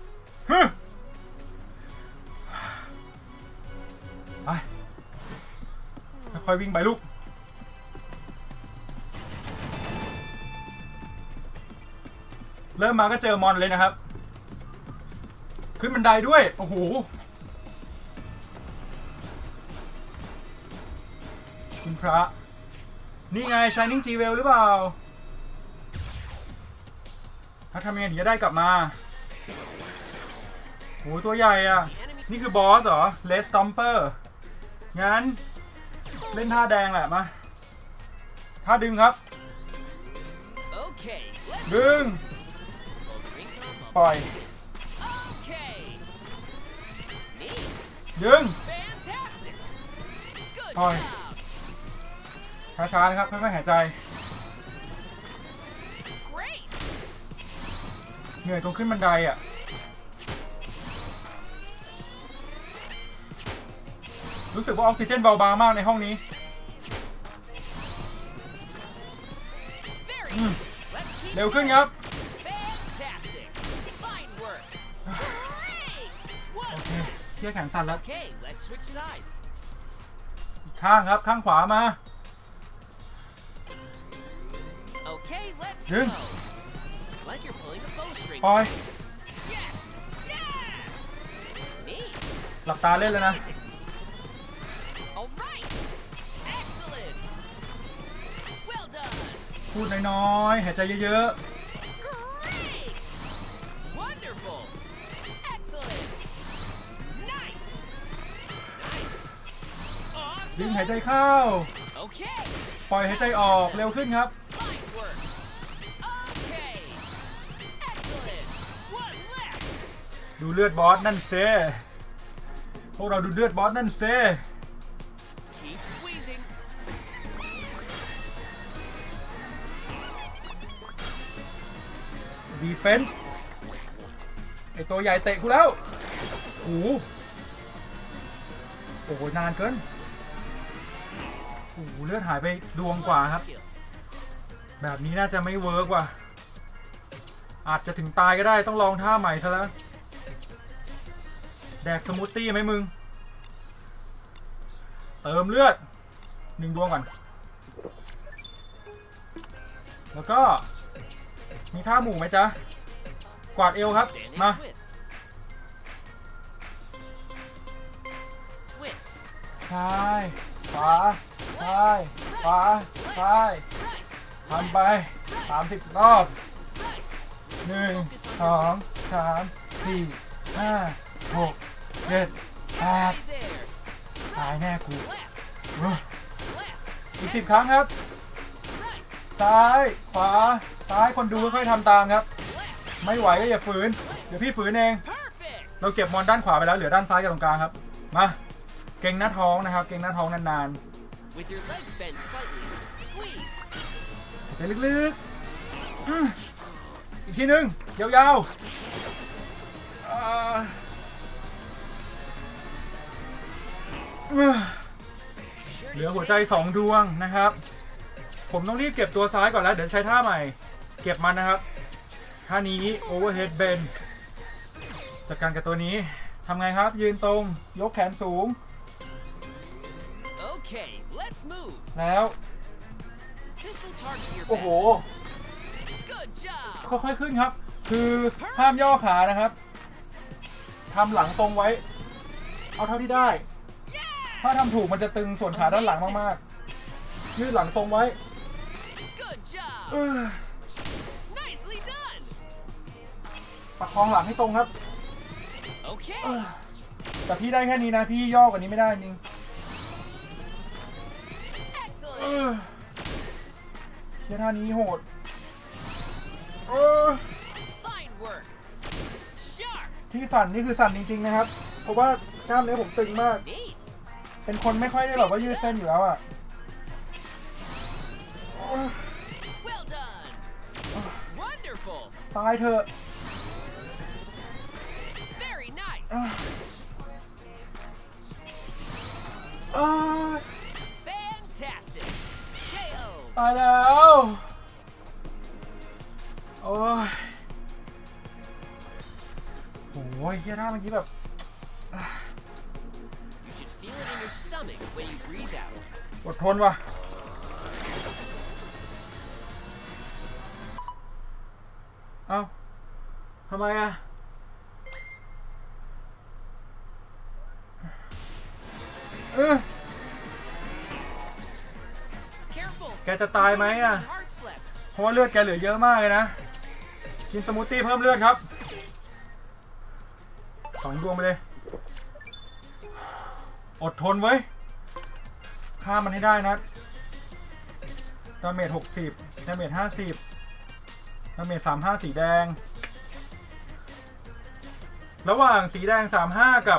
ไปค่อยๆวิ่งไปลูกเริ่มมาก็เจอมอนเลยนะครับขึ้นบันไดด้วยโอ้โหคุณพระนี่ไง Shining Jewel หรือเปล่าถ้าทำยังไงถึงจะได้กลับมาโอ้ตัวใหญ่อ่ะนี่คือบอสเหรอ Red Stomper งั้นเล่นท่าแดงแหละมาท่าดึงครับดึงปล่อยดึงปล่อยช้าๆนะครับค่อยๆหายใจเหนื่อยตรงขึ้นบันไดอ่ะรู้สึกว่าออกซิเจนเบาบางมากในห้องนี้เร็วขึ้นครับโอเคเที่ยแขนสั่นแล้วข้างครับข้างขวามาดึงปล่อยหลับตาเล่นเลยนะพูดน้อยๆหายใจเยอะๆดึงหายใจเข้าปล่อยหายใจออกเร็วขึ้นครับดูเลือดบอสนั่นเซ่พวกเราดูเลือดบอสนั่นเซ่ดีเฟนส์ไอตัวใหญ่เตะกูแล้วโอ้โหโอ้โหนานเกินโอ้โหเลือดหายไปดวงกว่าครับแบบนี้น่าจะไม่เวิร์กว่ะอาจจะถึงตายก็ได้ต้องลองท่าใหม่ซะแล้วแดกสมูทตี้ไหมมึงเติมเลือดหนึ่งดวงก่อนแล้วก็มีท่าหมู่ไหมจ๊ะกวาดเอวครับมาซ้ายขวาซ้ายขวาซ้ายทำไปสามสิบรอบหนึ่งสองสามสี่ห้าหกเจ็ดแปดตายแน่กูอีกสิบครั้งครับซ้ายขวาซ้ายคนดูค่อยๆทำตามครับไม่ไหวก็อย่าฝืนเดี๋ยวพี่ฝืนเองเราเก็บมอนด้านขวาไปแล้วเหลือด้านซ้ายกับตรงกลางครับมาเก่งหน้าท้องนะครับเก่งหน้าท้องนานๆใจลึกๆอีกทีนึงยาวๆเหลือหัวใจสองดวงนะครับผมต้องรีบเก็บตัวซ้ายก่อนแล้วเดี๋ยวใช้ท่าใหม่เก็บมันนะครับท่านี้ overhead bend จัดการกับตัวนี้ทำไงครับยืนตรงยกแขนสูงแล้วโอ้โหค่อยๆขึ้นครับคือห้ามย่อขานะครับทำหลังตรงไว้เอาเท่าที่ได้ถ้าทำถูกมันจะตึงส่วนขาด้านหลังมากๆยืดหลังตรงไว้ประคองหลังให้ตรงครับแต่พี่ได้แค่นี้นะพี่ย่อกว่านี้ไม่ได้จริงเชี่ยท่านี้โหดที่สั่นนี่คือสั่นจริงๆนะครับเพราะว่ากล้ามเนื้อผมตึงมากเป็นคนไม่ค่อยได้แบบว่ายืดเส้นอยู่แล้วอ่ะตายเถอะ Fantastic. K O. ตายแล้วโอ้ยโอ้ยเฮียท่าเมื่อกี้แบบ You should feel it in your stomach when you breathe out. อดทนว่ะเอ้าทำไมอะเออ Careful. แกจะตายไหมอะ Hard slap. เพราะว่าเลือดแกเหลือเยอะมากเลยนะกินสมูทตี้เพิ่มเลือดครับสองดวงไปเลยอดทนไว้ฆ่ามันให้ได้นะดาเมจหกสิบดาเมจห้าสิบดาเมจสามห้าสีแดงระหว่างสีแดงสามห้ากับ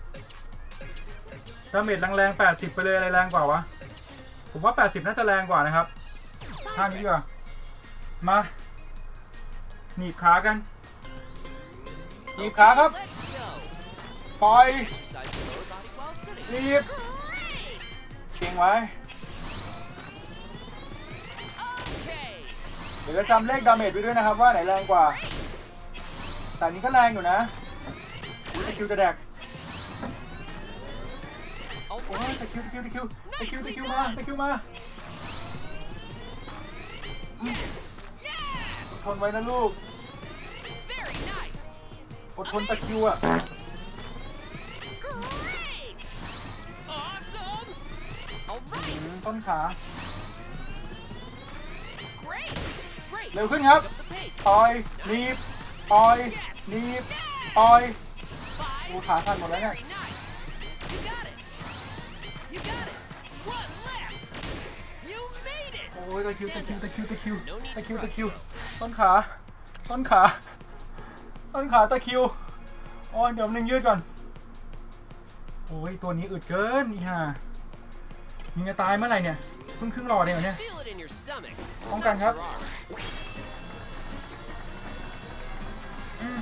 ดาเมจแรงๆแปดสิบไปเลยอะไรแรงกว่าวะผมว่าแปดสิบน่าจะแรงกว่านะครับท่านี้ดีกว่ามาหนีบขากันหนีบขาครับ Let's go. ปล่อย Exercise your lower body while sitting. หนีบเก่งไว้ Okay. เดี๋ยวจะจำเลขดาเมจไว้ด้วยนะครับว่าไหนแรงกว่าแต่นี้ก็แรงอยู่นะตะคิวจะแดกโอ้ยตะคิวตะคิวตะคิวตะคิวตะคิวมาตะคิวมาทนไว้นะลูก Very nice. อดทนตะคิวอ่ะ Great. Awesome. All right. ต้นขา Great. Great. เร็วขึ้นครับ Pick up the pace. ปล่อยหนีบปล่อยหนีบปล่อย Five. ดูขาสั่นหมดแล้วเนี่ย Very nice. You got it. You got it. One left. You made it. โอ้ยตะคิวตะคิวตะคิวตะคิว No need ตะ to คิวตะ rush, คิว though. ต้นขาต้นขาต้นขาตะคิวโอ้ยเดี๋ยวนึงยืดก่อนโอ้ยตัวนี้อึดเกินนี่ฮะมึงจะตายเมื่อไหร่เนี่ยเพิ่งครึ่งหลอดเองเหรอเนี่ย Feel it in your stomach. ป้องกันครับ Not your arm.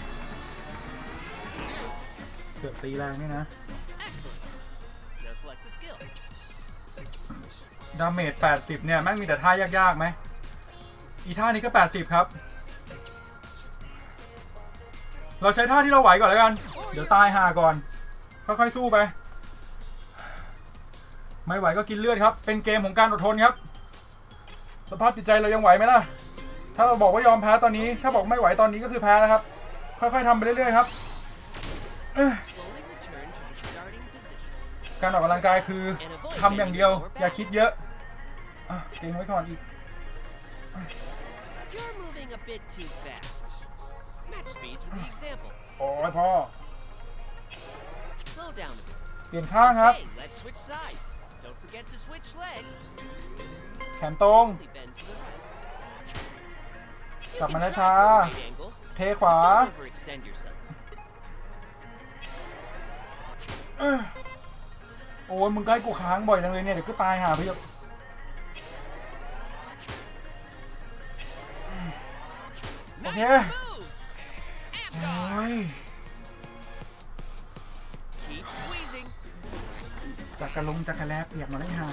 เสือกตีแรงนี่นะ Excellent. Now select the skill. ดาเมจแปดสิบเนี่ยแม่งมีแต่ท่ายากๆไหมอีท่านี้ก็แปดสิบครับเราใช้ท่าที่เราไหวก่อนแล้วกันเดี๋ยวตายห่าก่อนค่อยๆสู้ไปไม่ไหวก็กินเลือดครับเป็นเกมของการอดทนครับสภาพจิตใจเรายังไหวไหมล่ะถ้าเราบอกว่ายอมแพ้ตอนนี้ถ้าบอกไม่ไหวตอนนี้ก็คือแพ้แล้วครับค่อยๆทำไปเรื่อยๆครับ Slowly return to the starting position. การออกกำลังกายคือทำอย่างเดียวอย่าคิดเยอะอ่ะเก่งไว้ก่อนอีก You're moving a bit too fast. Match speeds with the example. โอ้ยพ่อ Slow down a bit. เปลี่ยนข้างครับ Okay, let's switch sides. Don't forget to switch legs. แขนตรง Only bend to the right. กลับ You มา can ช้า try for a right angle, เทขวา but don't overextend yourself. เอ้อโอ้ยมึงใกล้กูค้างบ่อยจังเลยเนี่ยเดี๋ยวก็ตายหาไปเยอะ โอเค Nice move. And โอ้ on. ย Keep squeezing. จักกระลงจักกระแลบเปียกมาได้ห่า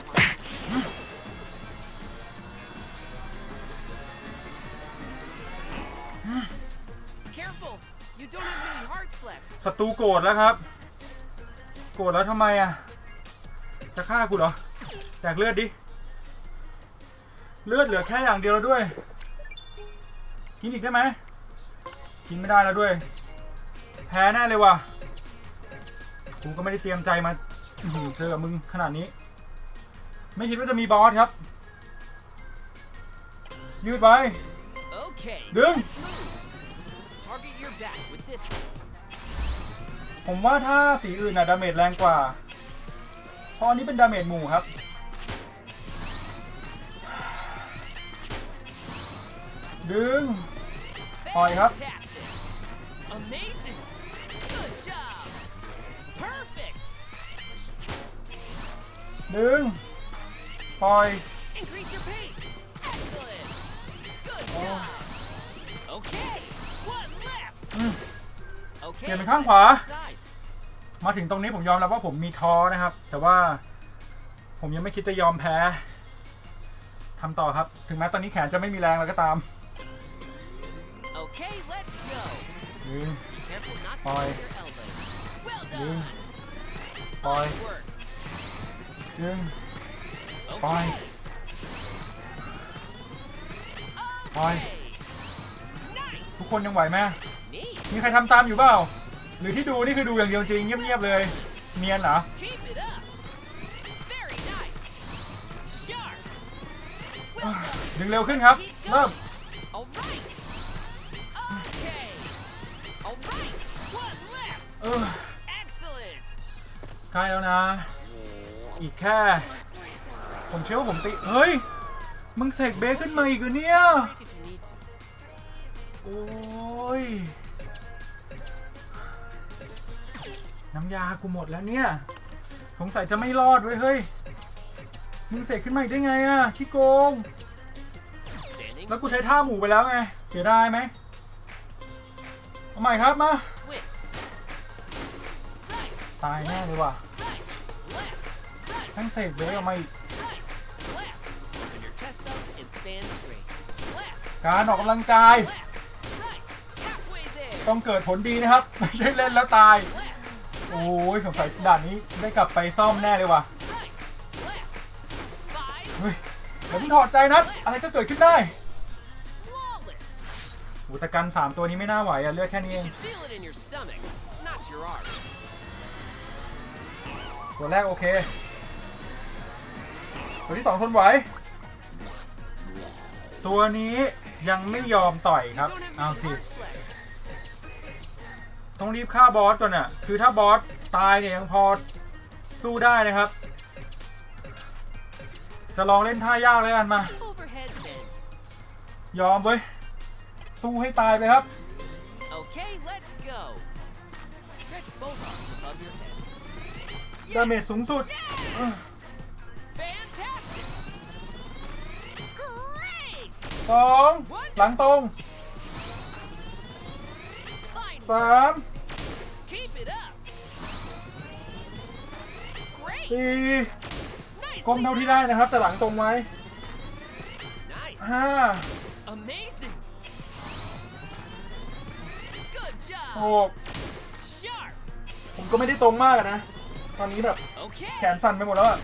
Careful. You don't have many hearts left. ศัตรูโกรธแล้วครับโกรธแล้วทำไมอ่ะจะฆ่ากูเหรอแจกเลือดดิเลือดเหลือแค่อย่างเดียวแล้วด้วยกินอีกได้ไหมกินไม่ได้แล้วด้วยแพ้แน่เลยว่ะกูก็ไม่ได้เตรียมใจมาเจอกับมึงขนาดนี้ไม่คิดว่าจะมีบอสครับยืดไว้ Okay. Dừng. Let's move. Target your back with this one. ผมว่าถ้าสีอื่นน่ะดาเมจแรงกว่าเพราะอันนี้เป็นดาเมจหมู่ครับดึง Hỏi hấp. Fantastic. Amazing. Good job. Perfect. ดึงปล่อย Increase your pace. Excellent. Good job. Okay. One left. อืม Okay. เปลี่ยนเป็นข้างขวา Sides. มาถึงตรงนี้ผมยอมรับว่าผมมีท้อนะครับแต่ว่าผมยังไม่คิดจะยอมแพ้ทำต่อครับถึงแม้ตอนนี้แขนจะไม่มีแรงแล้วก็ตามดึงปล่อยดึงปล่อยดึงปล่อยปล่อยทุกคนยังไหวไหมมีใครทำตามอยู่เปล่าหรือที่ดูนี่คือดูอย่างเดียวจริงเงียบๆเลยเนียนเหรอดึงเร็วขึ้นครับเริ่มเออใกล้แล้วนะอีกแค่ผมเชื่อว่าผมตีเฮ้ยมึงเสกเบสขึ้นมาอีกเหรอเนี่ยโอ้ยน้ำยากูหมดแล้วเนี่ยสงสัยจะไม่รอดเว้ยเฮ้ยมึงเสกขึ้นมาอีกได้ไงอะขี้โกงแล้วกูใช้ท่าหมูไปแล้วไงเสียดายไหมเอาใหม่ครับมาตายแน่เลยว่ะทั้งเสกเบสออกมาอีกการออกกำลังกายต้องเกิดผลดีนะครับไม่ใช่เล่นแล้วตายโอ้ยสงสัยด่านนี้ได้กลับไปซ่อมแน่เลยว่ะเฮ้ยเดี๋ยวมึงถอดใจนัดอะไรก็เกิดขึ้นได้อุตกันสามตัวนี้ไม่น่าไหวอะเลือดแค่นี้เองตัวแรกโอเคตัวที่สองทนไหวตัวนี้ยังไม่ยอมต่อยครับเอาสิต้องรีบฆ่าบอสก่อนน่ะคือถ้าบอสตายเนี่ยยังพอสู้ได้นะครับจะลองเล่นท่ายากเลยกันมายอมเว้ยสู้ให้ตายไปครับดาเมจสูงสุดสองหลังตรงสามสี่ก้มเท่าที่ได้นะครับแต่หลังตรงไว้ห้าหกผมก็ไม่ได้ตรงมากนะตอนนี้แบบแขนสั่นไปหมดแล้วอะ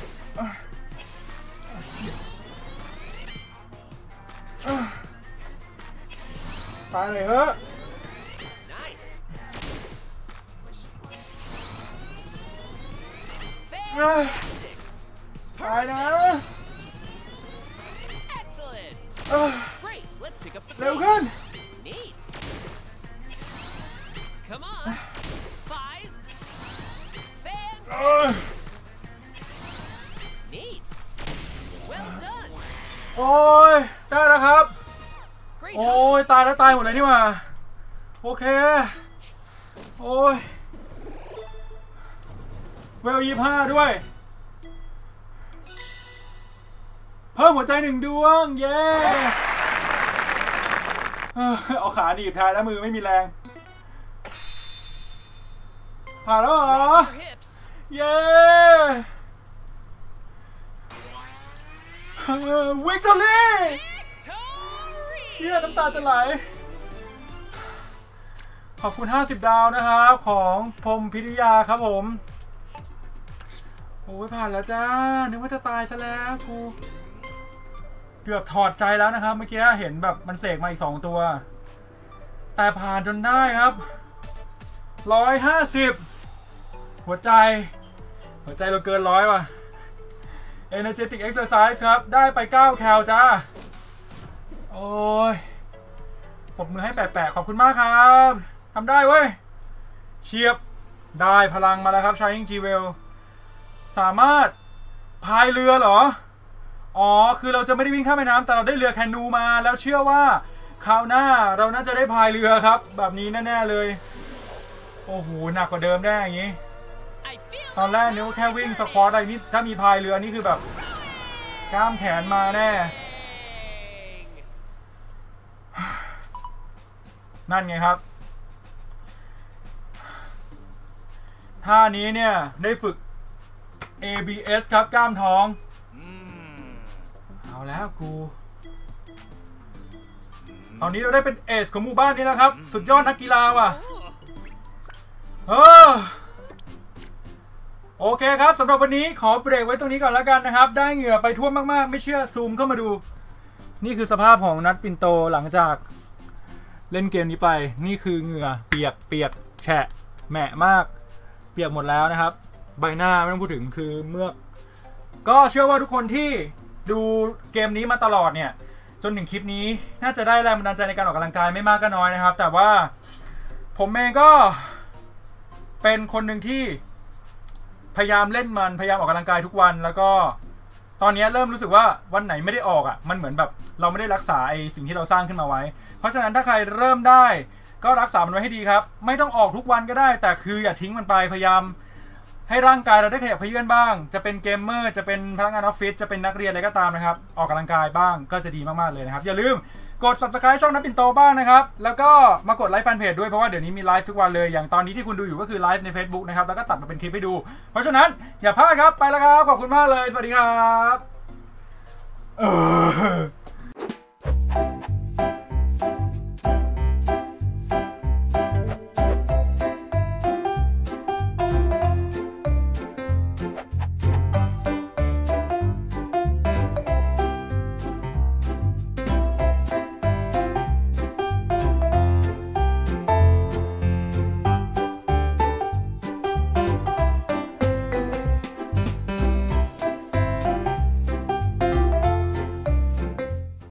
ตายเลยเฮ้ยตายนะเร็วขึ้นโอ้ยได้แล้วครับโอ้ยตายแล้วตายหมดเลยนี่หว่าโอเคโอ้ยเวลยี่ห้าด้วยเพิ่มหัวใจหนึ่งดวงเย้เอาขาหนีบท้ายแล้วมือไม่มีแรงผ่านแล้วเหรอเย้วิกตอรี่เชี่ยน้ำตาจะไหลขอบคุณห้าสิบดาวนะครับของพรหมพิทยาครับผมโอ้ยผ่านแล้วจ้านึกว่าจะตายซะแล้วกูเกือบถอดใจแล้วนะครับเมื่อกี้เห็นแบบมันเสกมาอีกสองตัวแต่ผ่านจนได้ครับร้อยห้าสิบหัวใจหัวใจเราเกินร้อยว่ะ Energetic Exercise ครับได้ไปเก้าแคลจ้าโอ้ยปรบมือให้แปะๆขอบคุณมากครับทำได้เว้ยเฉียบได้พลังมาแล้วครับ Shining Jewel สามารถพายเรือเหรออ๋อคือเราจะไม่ได้วิ่งข้ามแม่น้ำแต่เราได้เรือแคนูมาแล้วเชื่อว่าคราวหน้าเราน่าจะได้พายเรือครับแบบนี้แน่ๆเลยโอ้โหหนักกว่าเดิมได้อย่างนี้ตอนแรกนึกว่าแค่วิ่งสควอตอะไรนี่ถ้ามีพายเรือนี่คือแบบกล้ามแขนมาแน่นั่นไงครับทท่านี้เนี่ยได้ฝึก เอ บี เอส ครับกล้ามท้องเอาแล้วกูตอนนี้เราได้เป็นเอสของหมู่บ้านนี้แล้วครับสุดยอดนักกีฬาว่ะเออโอเคครับสำหรับวันนี้ขอเบรกไว้ตรงนี้ก่อนแล้วกันนะครับได้เหงื่อไปท่วมมากๆไม่เชื่อซูมเข้ามาดูนี่คือสภาพของนัดปิ่นโตหลังจากเล่นเกมนี้ไปนี่คือเหงื่อเปียกเปียกแฉะแหมะมากเปียกหมดแล้วนะครับใบหน้าไม่ต้องพูดถึงคือเมือกก็เชื่อว่าทุกคนที่ดูเกมนี้มาตลอดเนี่ยจนถึงคลิปนี้น่าจะได้แรงบันดาลใจในการออกกำลังกายไม่มากก็น้อยนะครับแต่ว่าผมเองก็เป็นคนหนึ่งที่พยายามเล่นมันพยายามออกกำลังกายทุกวันแล้วก็ตอนนี้เริ่มรู้สึกว่าวันไหนไม่ได้ออกอ่ะมันเหมือนแบบเราไม่ได้รักษาไอ้สิ่งที่เราสร้างขึ้นมาไว้เพราะฉะนั้นถ้าใครเริ่มได้ก็รักษามันไว้ให้ดีครับไม่ต้องออกทุกวันก็ได้แต่คืออย่าทิ้งมันไปพยายามให้ร่างกายเราได้ขยับเขยื้อนบ้างจะเป็นเกมเมอร์จะเป็นพนักงานออฟฟิศจะเป็นนักเรียนอะไรก็ตามนะครับออกกำลังกายบ้างก็จะดีมากๆเลยนะครับอย่าลืมกด ซับสไครบ์ ช่องนัดปิ่นโตบ้างนะครับแล้วก็มากดไลค์แฟนเพจด้วยเพราะว่าเดี๋ยวนี้มีไลฟ์ทุกวันเลยอย่างตอนนี้ที่คุณดูอยู่ก็คือไลฟ์ใน Facebook นะครับแล้วก็ตัดมาเป็นคลิปให้ดูเพราะฉะนั้นอย่าพลาดครับไปแล้วครับขอบคุณมากเลยสวัสดีครับ